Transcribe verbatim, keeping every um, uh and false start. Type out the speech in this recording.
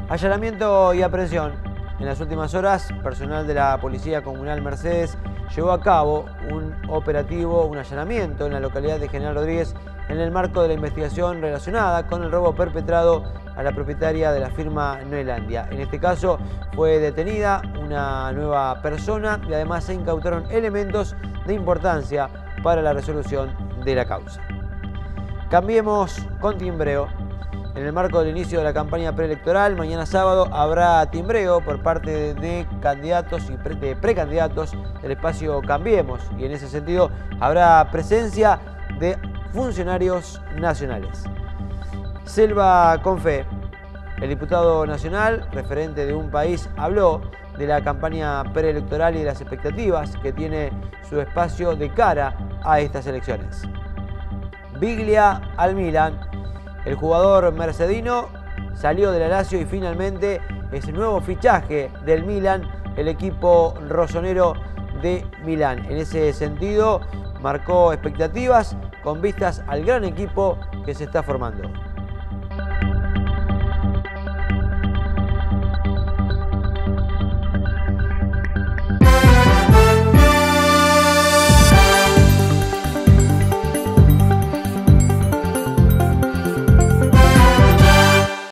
Allanamiento y aprehensión. En las últimas horas, personal de la Policía Comunal Mercedes llevó a cabo un operativo, un allanamiento en la localidad de General Rodríguez en el marco de la investigación relacionada con el robo perpetrado a la propietaria de la firma Noelandia. En este caso fue detenida una nueva persona y además se incautaron elementos de importancia para la resolución de la causa. Cambiemos con timbreo. En el marco del inicio de la campaña preelectoral, mañana sábado habrá timbreo por parte de candidatos y pre de precandidatos del espacio Cambiemos. Y en ese sentido habrá presencia de funcionarios nacionales. Selva Confé, el diputado nacional, referente de un país, habló de la campaña preelectoral y de las expectativas que tiene su espacio de cara a estas elecciones. Biglia al Milan. El jugador mercedino salió de la Lazio y finalmente es el nuevo fichaje del Milan, el equipo rosonero de Milán. En ese sentido, marcó expectativas con vistas al gran equipo que se está formando.